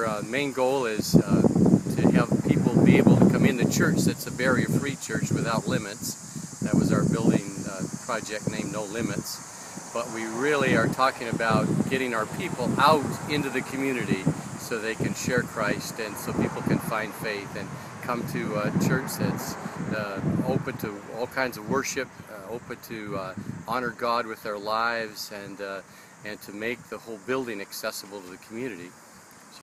Our main goal is to have people be able to come into church that's a barrier-free church without limits. That was our building project named No Limits. But we really are talking about getting our people out into the community so they can share Christ and so people can find faith and come to a church that's open to all kinds of worship, open to honor God with their lives, and to make the whole building accessible to the community.